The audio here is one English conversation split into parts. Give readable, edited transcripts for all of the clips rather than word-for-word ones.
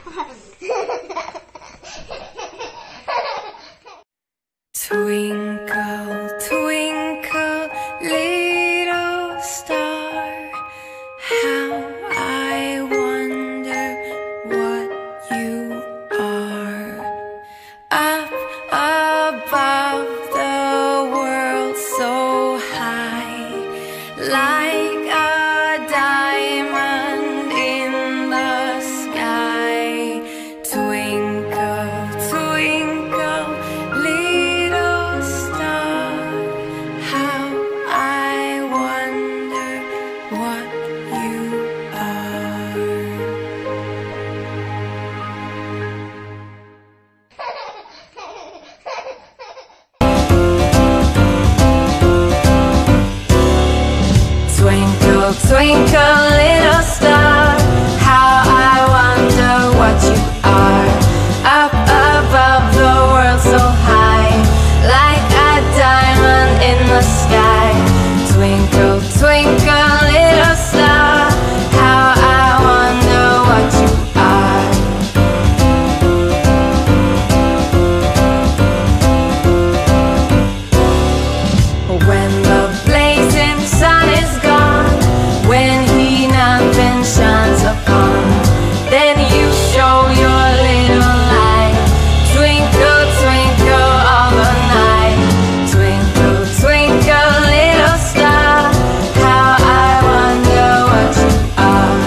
Twinkle, twinkle, little star, how I wonder what you are. Up above the world so high, like a diamond in the sky. Twinkle, twinkle, little star, how I wonder what you are. Twinkle, twinkle, little star, how I wonder what you are. Up above the world so high, like a diamond in the sky. Twinkle, twinkle, little star, how I wonder what you are. When the blazing sun is gone, when he nothing shines upon, then you show your little light. Twinkle, twinkle all the night. Twinkle, twinkle, little star, how I wonder what you are.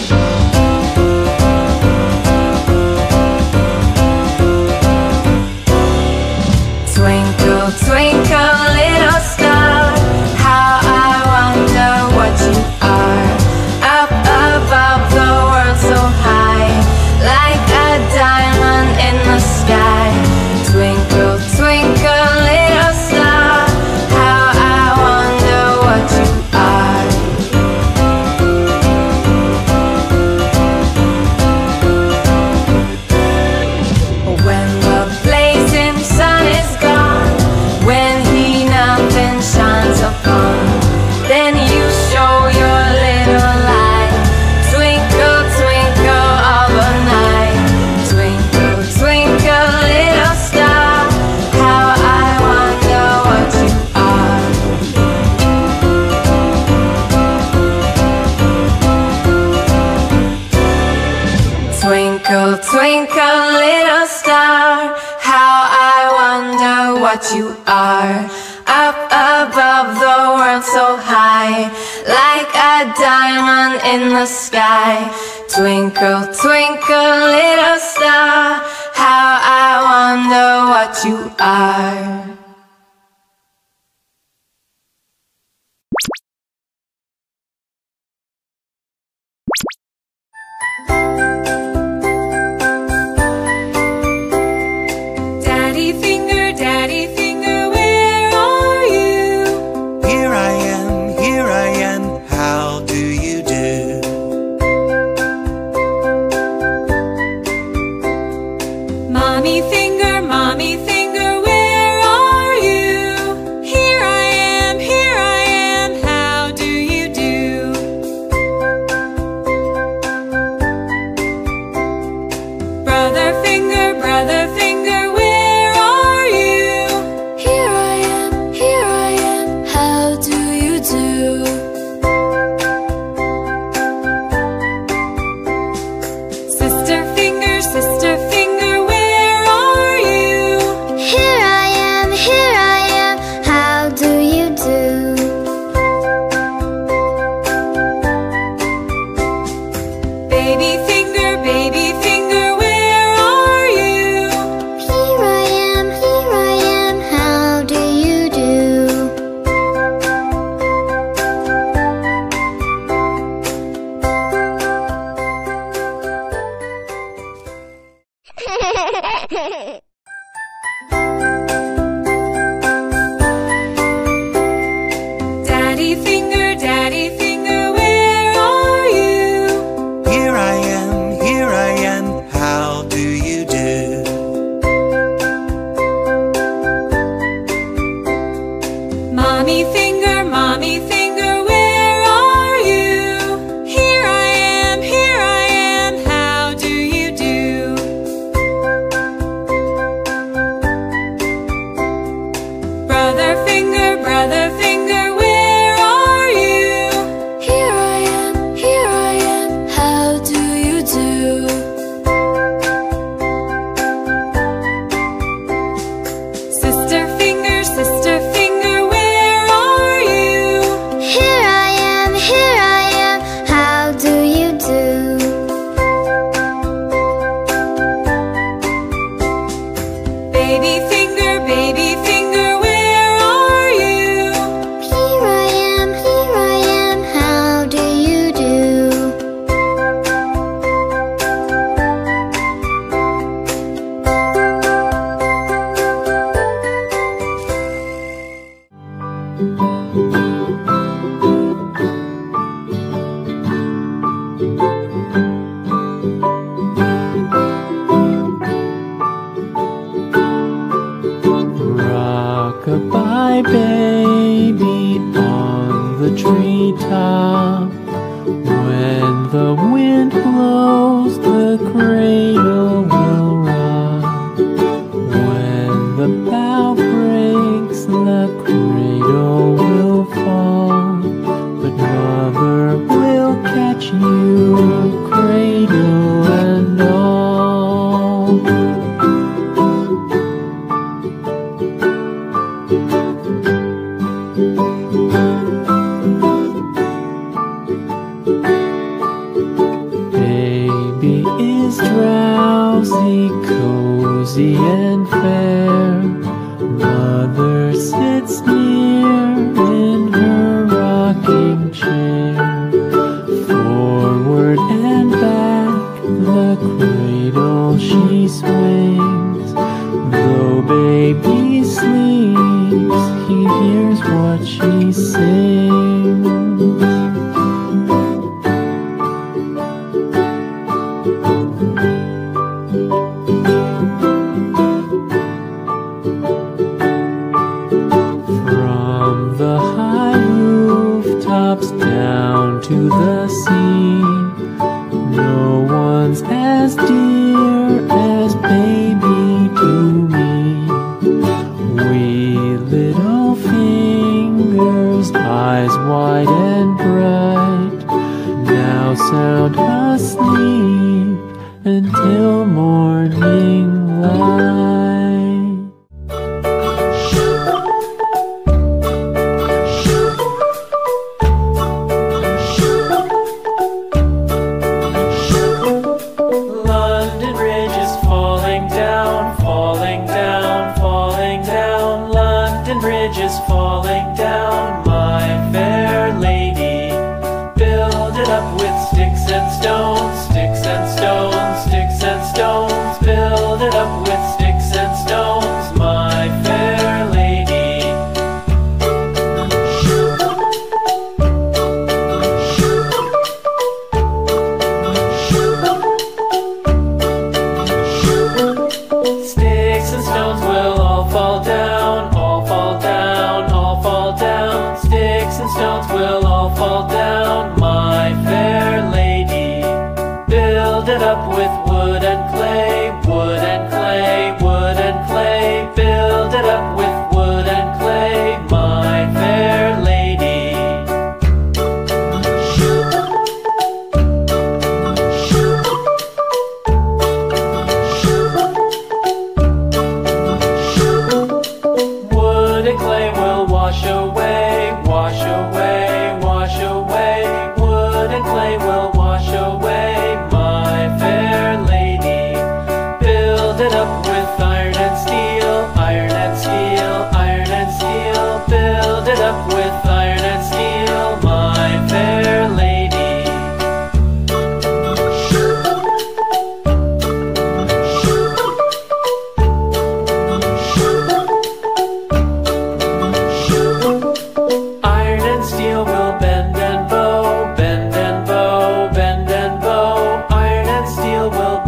Twinkle, twinkle, little star, how I wonder what you are. Up above the world so high, like a diamond in the sky. Twinkle, twinkle, little star, how I wonder what you are. When the blazing sun is gone, when he nothing shines upon, then you show your little light. Twinkle, twinkle all the night. Twinkle, twinkle, little star, how I wonder what you are. Twinkle, twinkle, little star, how I wonder what you are. Up above the world so high, like a diamond in the sky. Twinkle, twinkle, little star, how I wonder what you are. Daddy finger, where are you? Here I am, how do you do? Mommy finger, where are you? Here I am, how do you do? Brother finger, where are you? Here I am, how do you do? Sister finger, where are you? Here I am, how do you do? Baby finger, where are you? Here I am, how do you do? Daddy finger, where are you? Here I am, how do you do? Mommy finger, where are you? Here I am, how do you do? is drowsy, cozy and fair. Mother sits near in her rocking chair. Forward and back the cradle she swings. Though baby sleeps, he hears what she sings. From the high rooftops down to the sea, no one's as dear as baby to me. Wee little fingers, eyes wide and bright, now sound asleep until morning light. London Bridge is falling down, falling down, falling down. London Bridge is falling down, my fair lady. Build it up with sticks and stones, sticks and stones, sticks and stones. Build it up with sticks and stones, my fair lady. Sticks and stones will all fall down, all fall down, all fall down. Sticks and stones will all fall down, my fair lady. Build it up with wood and clay, wood and clay, wood and clay. Build it up with wood and clay, my fair lady. Wood and clay will wash away, wash away, wash away. Wood and clay will wash away, my fair lady. Build it up with iron and steel, iron and steel, iron and steel. Build it up with iron and steel, my fair lady. Iron and steel will bend and bow, bend and bow, bend and bow. Iron and steel will